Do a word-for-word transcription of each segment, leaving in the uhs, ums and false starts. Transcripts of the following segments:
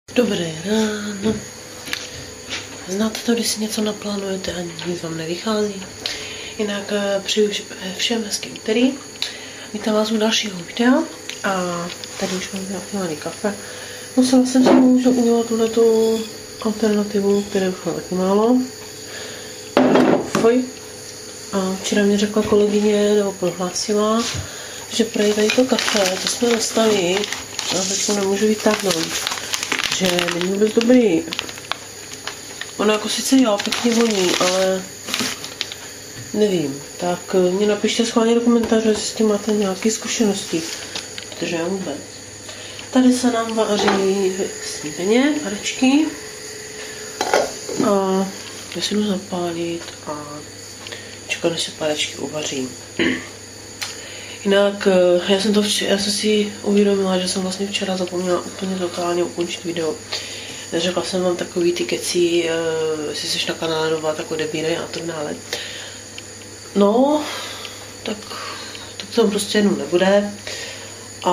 Dobré ráno. Znáte to, když si něco naplánujete a nic vám nevychází. Jinak přeju všem hezký úterý. Vítám vás u dalšího videa a tady už mám napívaný kafe. Musela jsem si můžu udělat tuhletu alternativu, které už mám taky málo. Foj. A včera mě řekla kolegyně, nebo prohlásila, že prej tady to kafe, to jsme dostali, a teď to nemůžu vytáhnout, že není vůbec dobrý. Ono jako sice jo, pěkně voní, ale nevím. Tak mě napište schválně do komentářů, jestli s tím máte nějaké zkušenosti, protože já vůbec. Tady se nám vaří snídaně, varečky. A já si jdu zapálit a čekám, než se párečky uvaří. Jinak já jsem, to včera, já jsem si uvědomila, že jsem vlastně včera zapomněla úplně totálně ukončit video. Neřekla jsem vám takový ty keci, jestli jsi na kanále nová, tak odebírej a tak dále. No, tak, tak to prostě jenom nebude. A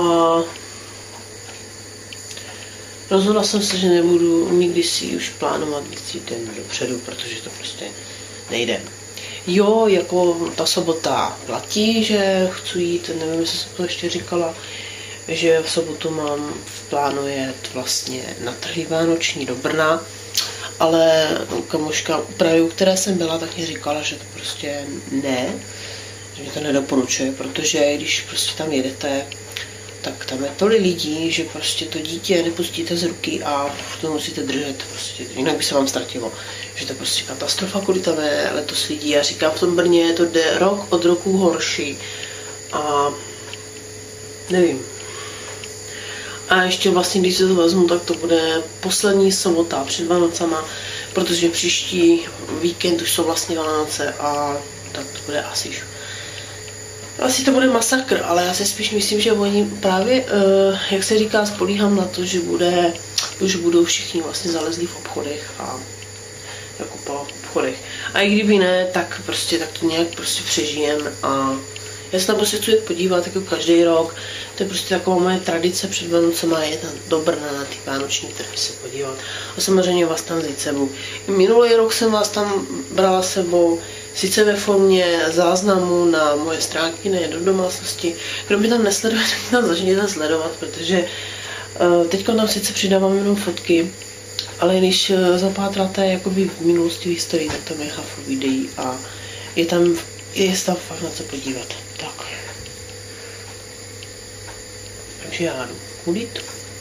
rozhodla jsem se, že nebudu nikdy si už plánovat den dopředu, protože to prostě nejde. Jo, jako ta sobota platí, že chci jít, nevím, jestli jsem to ještě říkala, že v sobotu mám v plánu jet vlastně na trhy vánoční do Brna, ale kamoška u Praju, které jsem byla, tak mi říkala, že to prostě ne, že mi to nedoporučuje, protože když prostě tam jedete, tak tam je tolik lidí, že prostě to dítě nepustíte z ruky a to musíte držet, prostě, jinak by se vám ztratilo. Že to je prostě katastrofa, kolik tam je letos lidí. Já říkám, v tom Brně to jde rok od roku horší a nevím. A ještě vlastně, když se to vezmu, tak to bude poslední sobota před Vánocama, protože příští víkend už jsou vlastně Vánoce a tak to bude asi Asi to bude masakr, ale já si spíš myslím, že oni právě, jak se říká, spolíhám na to, že bude, už budou všichni vlastně zalezlí v obchodech a jako po obchodech. A i kdyby ne, tak prostě tak to nějak prostě přežijem a já se tam prostě chci podívat jako každý rok. To je prostě taková moje tradice před Vánocema, je tam do Brna na ty vánoční trhy se podívat. A samozřejmě vás tam vzít sebou. Minulý rok jsem vás tam brala sebou, sice ve formě záznamu na moje stránky, ne do domácnosti. Kdo by tam nesleduje, tak tam začněte sledovat, protože uh, teď tam sice přidávám jenom fotky, ale když uh, zapátráte jakoby v minulosti v historii, tak tam je hafu videí a je tam je stav fakt na co podívat. Tak. Takže já jdu kulit,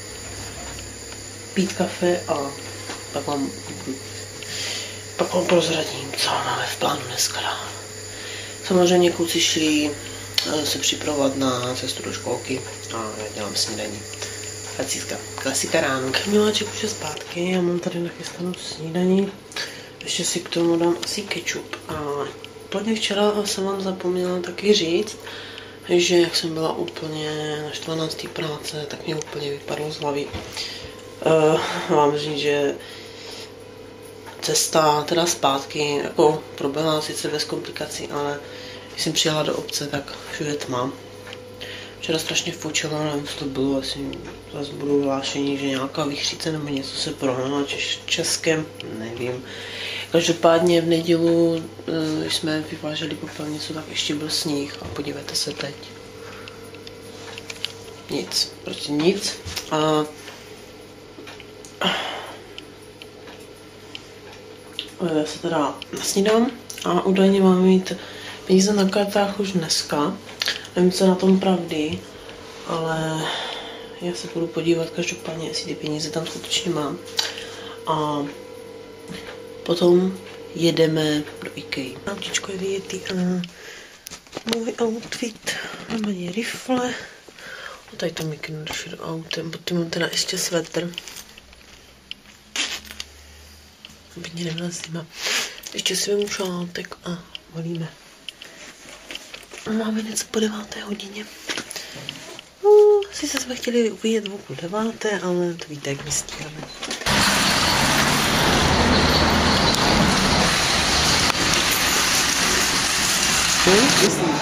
pít kafe a pak vám, pak vám prozradím, co máme v plánu dneska. Samozřejmě kluci šli se připravovat na cestu do školky a já dělám snídaní. Klasika, klasika ráno. Miláček už je zpátky, já mám tady nachystanou snídaní. Ještě si k tomu dám asi kečup. A úplně včera jsem vám zapomněla taky říct, že jak jsem byla úplně na čtrnácté práce, tak mě úplně vypadlo z hlavy. Uh, mám říct, že cesta teda zpátky, jako proběhla sice bez komplikací, ale když jsem přijela do obce, tak všude tma. Včera strašně fočilo, nevím, co to bylo, asi zase budou hlášení, že nějaká vychříce nebo něco se prohnala češ, českém, nevím. Každopádně v nedělu, když jsme vyváželi popelnicu, tak ještě byl sníh a podívejte se teď. Nic, prostě nic. A já se teda nasnídám a údajně mám mít peníze na kartách už dneska. Nevím, co na tom pravdy, ale já se budu podívat každopádně, jestli ty peníze tam skutečně mám. A potom jedeme do IKEA. Autíčko je vyjetý a můj outfit. Mám ani rifle. A tady to mikinu drží do autem, potom mám teda ještě svetr. Aby mě nebyla zima. Ještě si vemu šátek a volíme. Máme něco po deváté hodině. No, sice jsme chtěli vyjet o půl deváté, ale to víte, jak my stíháme. Hm?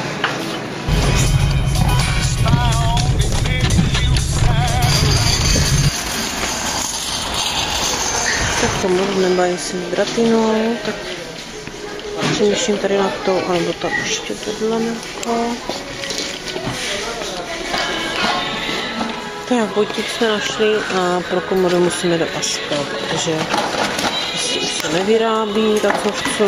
tomu nebo jestli vybrat jinou, tak přemýšlím tady na to, alebo tam ještě tohle jako. Tak, botík jsme našli a pro komodu musíme do Aska, protože jestli už se nevyrábí, tak co chci.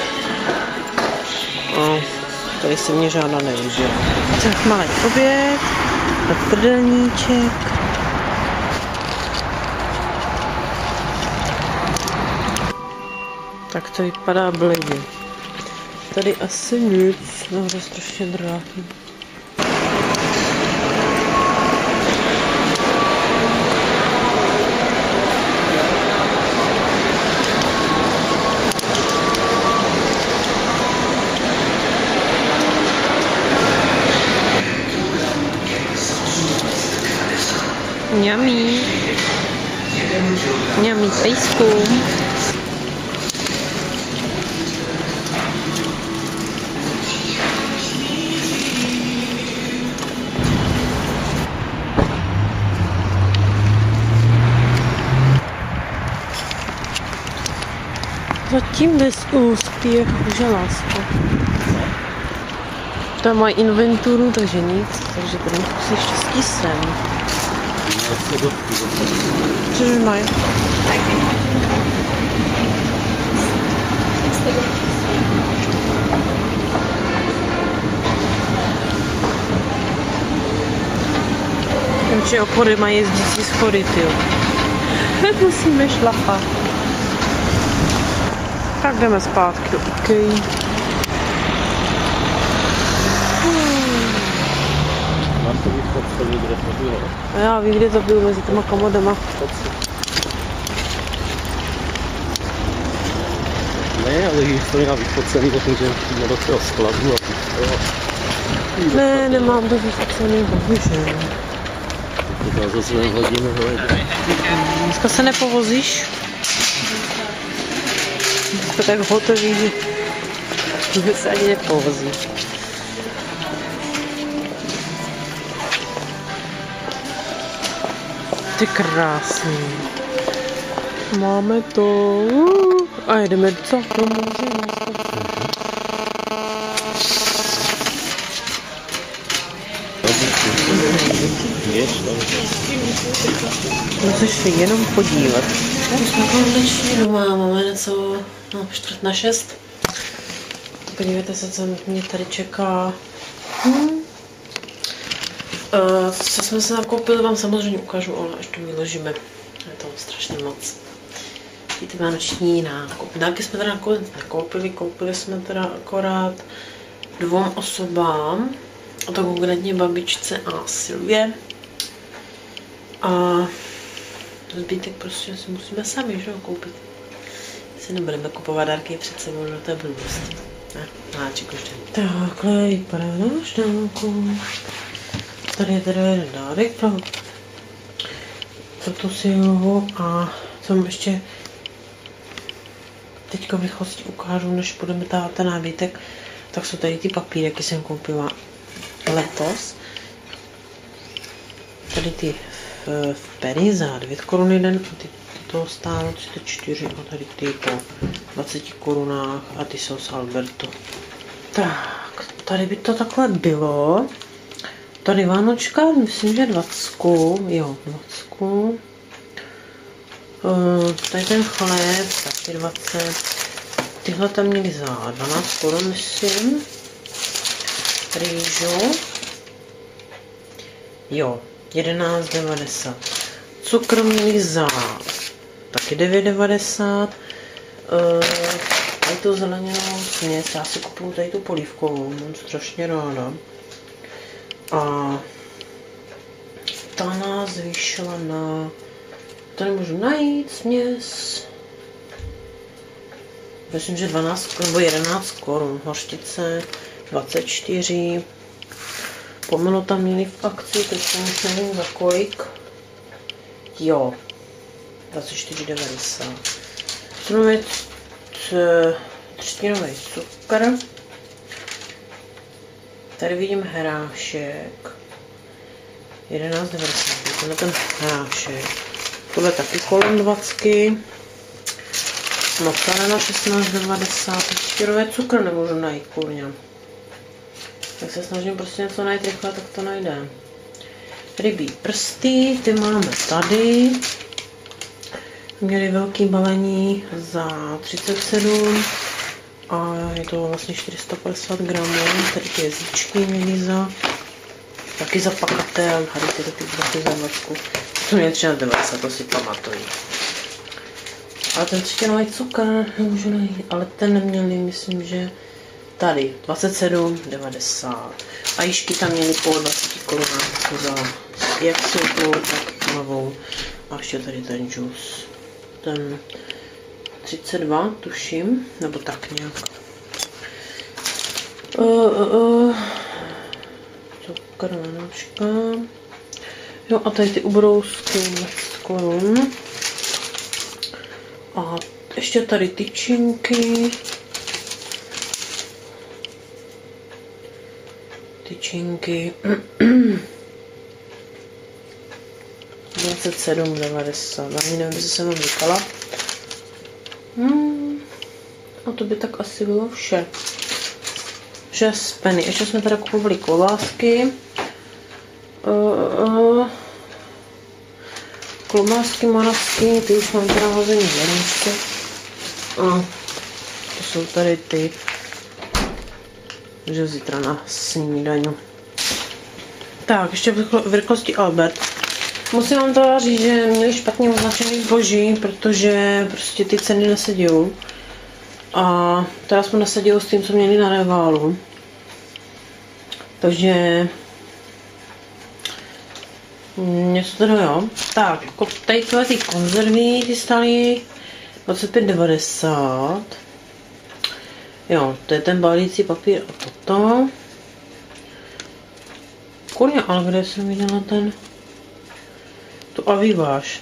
A tady se mě žádná nevyžije. Tak malý oběd, tak prdelníček. Tak to vypadá bledě. Tady asi nic, no to je strašně drahý. Yummy. Yummy pejsku. Zatím bez úspěchu, že lásko. Tam mají inventuru, takže nic, takže tady musí štěstí sem. Cože mají? Určitě opory mají jezdící schody, tyjo. Musíme šlapat. Tak jdeme zpátky do IKEA. Mám to být podstavit, kde to bylo. A já vím, kde to bylo, mezi těma komodama. Ne, ale když to měla vyfocený, tak můžeme přijít do toho skladu a to. Ne, nemám to vyfocený, bohužel. To zase nevhodíme, hele. Dneska se nepovozíš? To tak hotový, že se ani nepovozí. Ty krásný. Máme to. A jedeme co? Do moře. Musíš se jenom podívat. Už jsme konečně doma, máme něco, no, čtvrt na šest. Podívejte se, co mě tady čeká. Hmm. Uh, co jsme se nakoupili, vám samozřejmě ukážu, ale až to vyložíme. Je to strašně moc. I ty vánoční nákupy. Náky jsme teda nakoupili, koupili jsme teda akorát dvou osobám. A to konkrétně babičce a Silvě. A zbytek prostě si musíme sami, že jo, koupit. Si nebudeme kupovat dárky před sebou, že to je blbost. Ne, náček už ten. Takhle vypadá náš dálku. Tady je teda jeden dárek pro, pro tu Silvu a co mám ještě teďka v rychlosti ukážu, než budeme dávat ten nábytek, tak jsou tady ty papírky, jsem koupila letos. Tady ty v, v Penny za devět korun jeden a ty to stálo třicet čtyři a tady ty po dvacet korunách a ty jsou z Albertu. Tak, tady by to takhle bylo. Tady Vánočka, myslím, že dvacet, jo, dvacet. Uh, tady ten chléb, taky dvacet. Tyhle tam měli za dvanáct korun, myslím. Rýžu. Jo, jedenáct devadesát. Cukr měli za taky devět devadesát. Uh, tady tu zeleninou směs, já si kupuju tady tu polívkovou, mám strašně ráda. A ta nás vyšla na, to nemůžu najít, směs, myslím, že dvanáct nebo jedenáct korun, hořčice dvacet čtyři, pomelo tam měli v akci, teď už nevím za kolik, jo, dvacet čtyři devadesát. Jsme třtinový cukr. Tady vidím hrášek. jedenáct devadesát. Tenhle ten hrášek. Tohle taky kolem dvacet. Makarena šestnáct devadesát. Štěrové cukr nemůžu najít, kurňa. Tak se snažím prostě něco najít rychle, tak to najde. Rybí prsty, ty máme tady. Měli velký balení za třicet sedm a je to vlastně čtyři sta padesát gramů. Tady ty jezíčky měli za taky za pakatel, tady ty taky taky za dvacku. To měli třináct devadesát, to si pamatuju. Ale ten třtinový cukr nemůžu najít, ale ten neměli, myslím, že tady dvacet sedm devadesát. A jížky tam měli po dvacet korunách za jak světlou, tak tmavou. A ještě tady ten džus. Ten třicet dva, tuším, nebo tak nějak. Uh, uh, uh. Cukr, vanočka. Jo, a tady ty ubrousky dvacet korun. A ještě tady tyčinky. Tyčinky. dvacet sedm devadesát. Ani nevím, jestli jsem vám říkala. Hmm. A to by tak asi bylo vše. šest penny. Ještě jsme teda kupovali klobásky. Uh, uh. Klobásky moravský, ty už mám teda hozený v ledničce. A to jsou tady ty, že zítra na snídaňu. Tak, ještě v rychlosti Albert. Musím vám teda říct, že měli špatně označený zboží, protože prostě ty ceny nesedějí. A teda jsme neseděli s tím, co měli na regálu. Takže něco teda jo. Tak, tady tyhle ty konzervy, ty stály dvacet pět devadesát. Jo, to je ten balící papír a toto. Kurně, ale kde jsem viděla ten? Tu aviváž.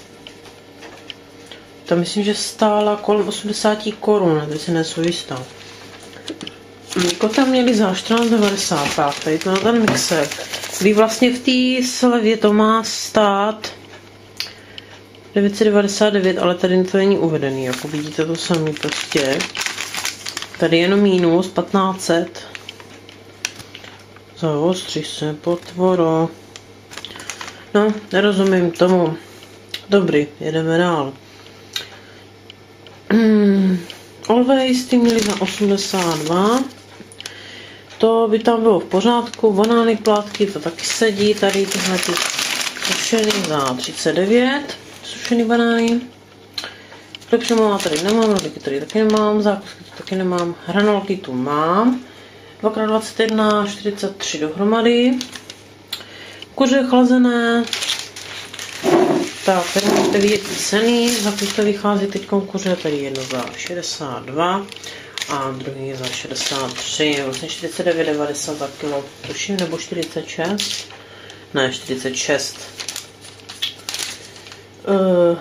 To myslím, že stála kolem osmdesát korun, teď se nejsou jistá. Jako tam měli za čtrnáct devadesát, tak tady to na ten mixer. Kdy vlastně v té slevě to má stát devět set devadesát devět, ale tady to není uvedený, jako vidíte to sami prostě. Tady jenom mínus patnáct set. Zaostří se potvoro. No, nerozumím tomu. Dobrý, jedeme dál. Hmm. Always ty měli za osmdesát dva. To by tam bylo v pořádku. Banány, plátky, to taky sedí. Tady tyhle ty sušený za třicet devět. Sušený banány. Klepšemová tady nemám, rohlíky tady taky nemám, zákusky tu taky nemám, hranolky tu mám. dva krát dvacet jedna, čtyřicet tři dohromady. Kuře chlazené. Tak, tady můžete vidět ty ceny, za to vychází teď kuře, tady jedno za šedesát dva a druhý za šedesát tři, vlastně čtyřicet devět devadesát za kilo, tuším, nebo čtyřicet šest, ne, čtyřicet šest. Uh,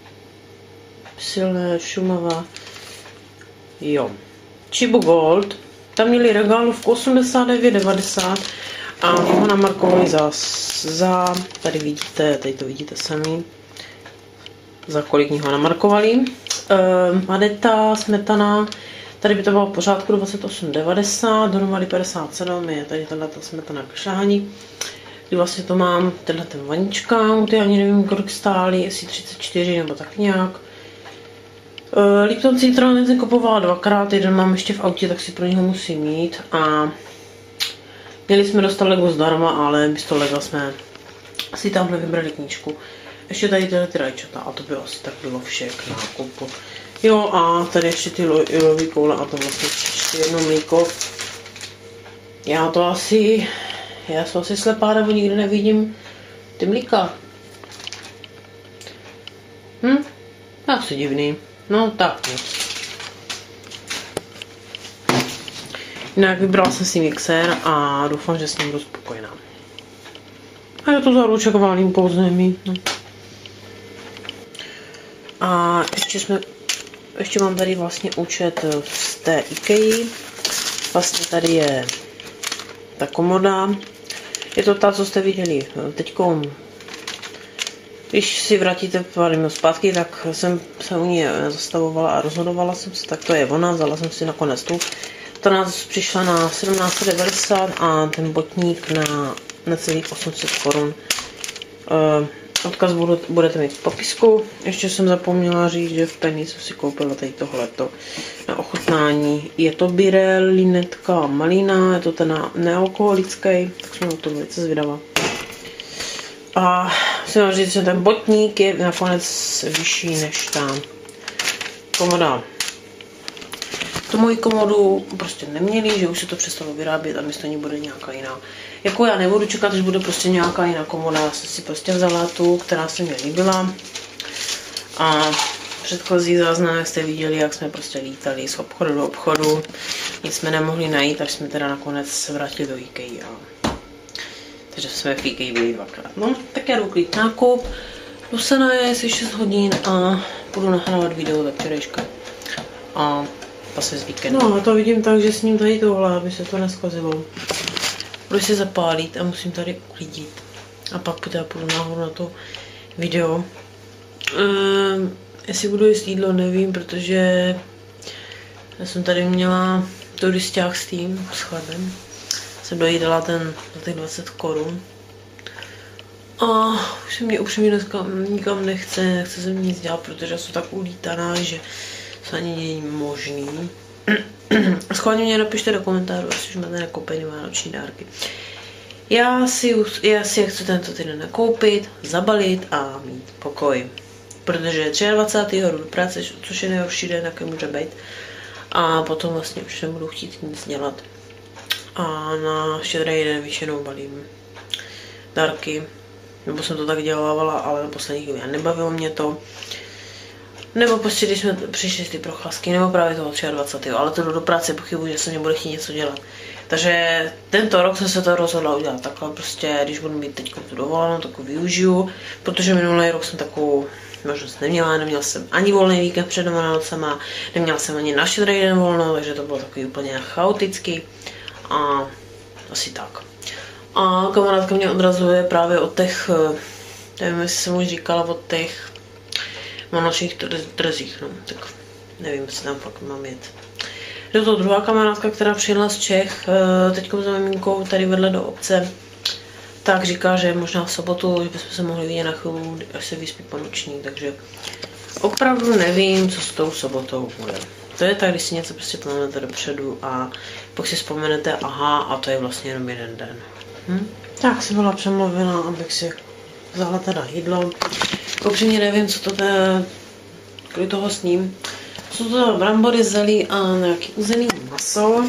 Silné, Šumava, jo. Chibo Gold, tam měli regálovku osmdesát devět devadesát a ho namarkovali za, za, tady vidíte, tady to vidíte sami, za kolik ho namarkovali. Uh, Madeta, smetana, tady by to bylo v pořádku dvacet osm devadesát, dohromady padesát sedm, je tady tato smetana k šání. Kdy vlastně to mám, tenhle ten vanička, ty ani nevím, kolik stály, jestli třicet čtyři nebo tak nějak. Uh, Lipton Citron jsem kupovala dvakrát, jeden mám ještě v autě, tak si pro něho musím mít. A měli jsme dostat Lego zdarma, ale místo Lega jsme si tamhle vybrali knížku. Ještě tady tyhle ty rajčata a to by asi tak bylo vše k nákupu. Jo a tady ještě ty ilový koule a to vlastně ještě jedno mlíko. Já to asi, já jsem asi slepá, nebo nikdy nevidím ty mlíka. Hm? Asi divný. No tak nic. Jinak vybrala jsem si mixér a doufám, že s ním budu spokojená. A je to zaruček válím pouze mít. No. A ještě jsme, ještě mám tady vlastně účet z té IKEA. Vlastně tady je ta komoda. Je to ta, co jste viděli teďkom Když si vrátíte pár zpátky, tak jsem se u ní zastavovala a rozhodovala jsem se, tak to je ona, vzala jsem si nakonec tu. Ta nás přišla na sedmnáct set devadesát a ten botník na necelých osm set korun. Uh, odkaz budu, budete mít v popisku. Ještě jsem zapomněla říct, že v Penny jsem si koupila tady tohleto na ochutnání. Je to birel, linetka malina, je to ten nealkoholický, tak jsem na to velice zvědavá. A musím vám říct, že ten botník je nakonec vyšší než ta komoda. Tu moji komodu prostě neměli, že už se to přestalo vyrábět a místo ní bude nějaká jiná. Jako já nebudu čekat, až bude prostě nějaká jiná komoda, já jsem si prostě vzala tu, která se mi líbila. A předchozí záznam, jak jste viděli, jak jsme prostě lítali z obchodu do obchodu. Nic jsme nemohli najít, až jsme teda nakonec se vrátili do IKEA. Takže jsme v IKEA byli dvakrát. No, tak já jdu klid nákup, jdu se najet šest hodin a budu nahrávat video za včerejška. A zase z víkendu. No a to vidím tak, že s ním tady tohle, aby se to neskazilo. Budu si zapálit a musím tady uklidit. A pak teda půjdu nahoru na to video. Ehm, jestli budu jíst jídlo, nevím, protože já jsem tady měla turisták s tím, s chlebem. Jsem dojídala ten za těch dvacet korun. A už se mě upřímně dneska nikam nechce, nechce se mi nic dělat, protože jsou tak ulítaná, že to ani není možný. Schválně mě napište do komentářů, jestli už máte nakoupený vánoční dárky. Já si, já si chci tento týden nakoupit, zabalit a mít pokoj. Protože dvacátého třetího jdu do práce, což je nejhorší den, jaký může být. A potom vlastně už nebudu chtít nic dělat. A na štědrý den většinou balím dárky. Nebo jsem to tak dělávala, ale na poslední chvíli nebavilo mě to. Nebo prostě, když jsme přišli z ty procházky, nebo právě toho dvacátého třetího Ale to jdu do práce, pochybuji, že se mě bude chtít něco dělat. Takže tento rok jsem se to rozhodla udělat takhle, prostě, když budu mít teď tu dovolenou, tak využiju, protože minulý rok jsem takovou možnost neměla, neměla jsem ani volný víkend před Vánocema, neměla jsem ani na štědrý den volno, takže to bylo takový úplně chaotický a asi tak. A kamarádka mě odrazuje právě od těch, nevím, jestli jsem už říkala, od těch vánočních trzích, no, tak nevím, jestli tam fakt mám jet. Je to druhá kamarádka, která přijela z Čech, teď za miminkou tady vedle do obce, tak říká, že možná v sobotu, že bychom se mohli vidět na chvíli, až se vyspí ponoční, takže opravdu nevím, co s tou sobotou bude. To je tak, když si něco prostě plánujete dopředu a pak si vzpomenete, aha, a to je vlastně jenom jeden den. Hm? Tak jsem byla přemluvila, abych si vzala teda jídlo. Upřímně nevím, co to je, kvůli toho s ním. Jsou to brambory, zelí a nějaký uzený maso.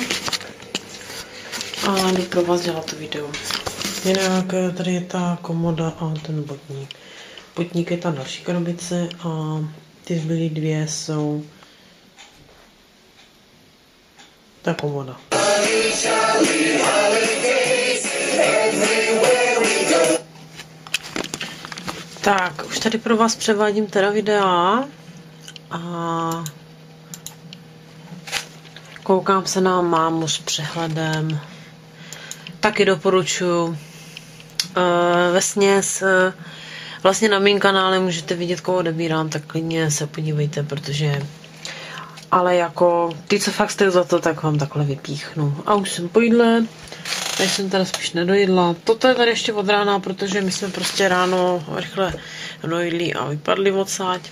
A jdu pro vás dělat to video. Jinak tady je ta komoda a ten botník. Botník je ta další krabice a ty zbylé dvě jsou ta komoda. Tak, už tady pro vás převádím teda videa a koukám se na mámu s přehledem. Taky doporučuji. Uh, vesměs uh, vlastně na mém kanále můžete vidět, koho odebírám, tak klidně se podívejte, protože ale jako ty, co fakt stojí za to, tak vám takhle vypíchnu. A už jsem po jídle, takže jsem teda spíš nedojedla. Toto je tady ještě od rána, protože my jsme prostě ráno rychle dojedli a vypadli odsáď.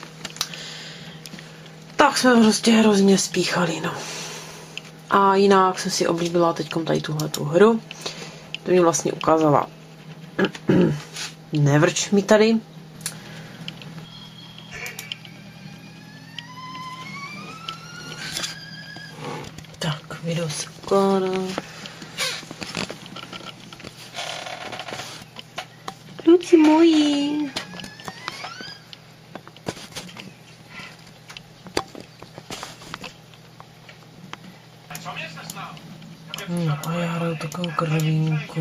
Tak jsme prostě hrozně spíchali, no. A jinak jsem si oblíbila teďkom tady tuhletu hru. To mi vlastně ukázala. Nevrč mi tady. Tak, video se ukládá. Kluci moji. Hmm, a já hraju takovou krvínku.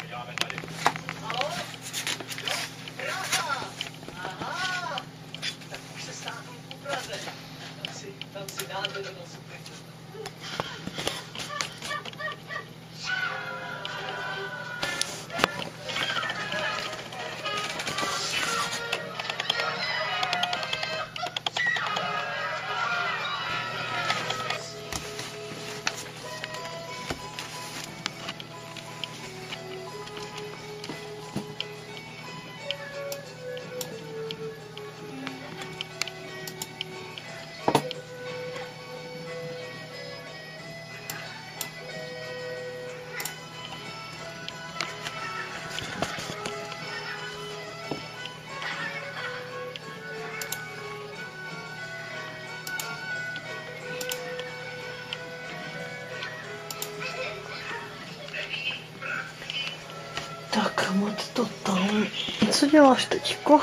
Tak, moc to tam. Co děláš teďko?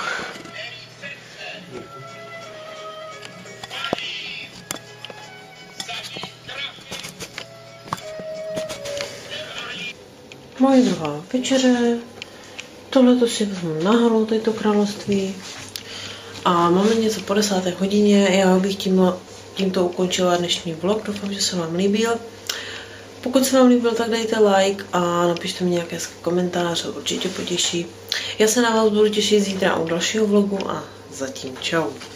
Moje druhá večeře. Tohle to si vezmu nahoru, tady to království. A máme něco po desáté hodině. Já bych tím, tímto ukončila dnešní vlog. Doufám, že se vám líbil. Pokud se vám líbil, tak dejte like a napište mi nějaké komentáře, určitě potěší. Já se na vás budu těšit zítra u dalšího vlogu a zatím čau.